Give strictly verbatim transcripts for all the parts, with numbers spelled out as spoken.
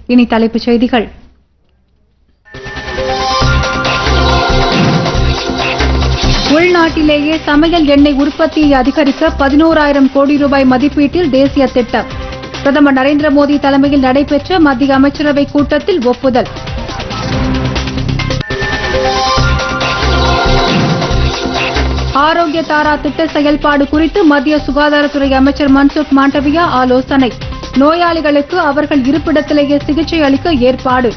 இனி தலைப்புச் செய்திகள். உள்நாட்டிலேயே சமையல் எண்ணெய் உற்பத்தியை அதிகரிக்க பதினோராயிரம் கோடி ரூபாய் மதிப்பீட்டில் தேசிய திட்டம். பிரதமர் நரேந்திர மோடி தலைமையில் நடைபெற்ற மத்திய அமைச்சரவை கூட்டத்தில் ஒப்புதல். ஆரோக்கிய தாரா திட்ட செயல்பாடு குறித்து மத்திய சுகாதாரத்துறை அமைச்சர் மன்சுக் மாண்டவியா ஆலோசனை. நோயாளிகளுக்கு அவர்கள் இருப்பிடத்திலேயே சிகிச்சை அளிக்க ஏற்பாடு.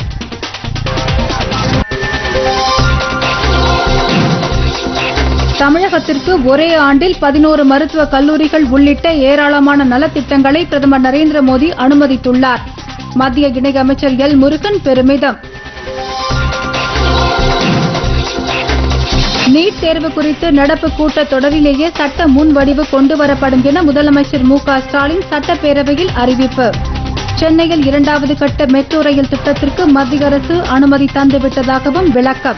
தமிழகத்திற்கு ஒரே ஆண்டில் பதினோரு மருத்துவக் கல்லூரிகள் உள்ளிட்ட ஏராளமான நலத்திட்டங்களை பிரதமர் நரேந்திர மோடி அனுமதித்துள்ளார். மத்திய இணையமைச்சர் எல் முருகன் பெருமிதம். நீட் தேர்வு குறித்து நடப்பு கூட்டத் தொடரிலேயே சட்ட முன்வடிவு கொண்டுவரப்படும் என முதலமைச்சர் மு க ஸ்டாலின் சட்டப்பேரவையில் அறிவிப்பு. சென்னையில் இரண்டாவது கட்ட மெட்ரோ ரயில் திட்டத்திற்கு மத்திய அரசு அனுமதி தந்துவிட்டதாகவும் விளக்கம்.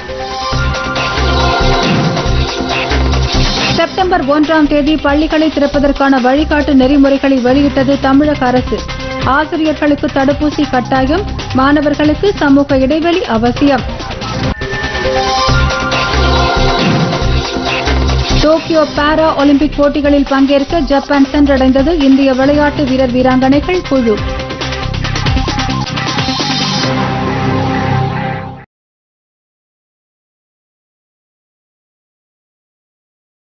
செப்டம்பர் ஒன்றாம் தேதி பள்ளிகளை திறப்பதற்கான வழிகாட்டு நெறிமுறைகளை வெளியிட்டது தமிழக அரசு. ஆசிரியர்களுக்கு தடுப்பூசி கட்டாயம், மாணவர்களுக்கு சமூக இடைவெளி அவசியம். டோக்கியோ பாரா ஒலிம்பிக் போட்டிகளில் பங்கேற்க ஜப்பான் சென்றடைந்தது இந்திய விளையாட்டு வீரர் வீராங்கனைகள் குழு.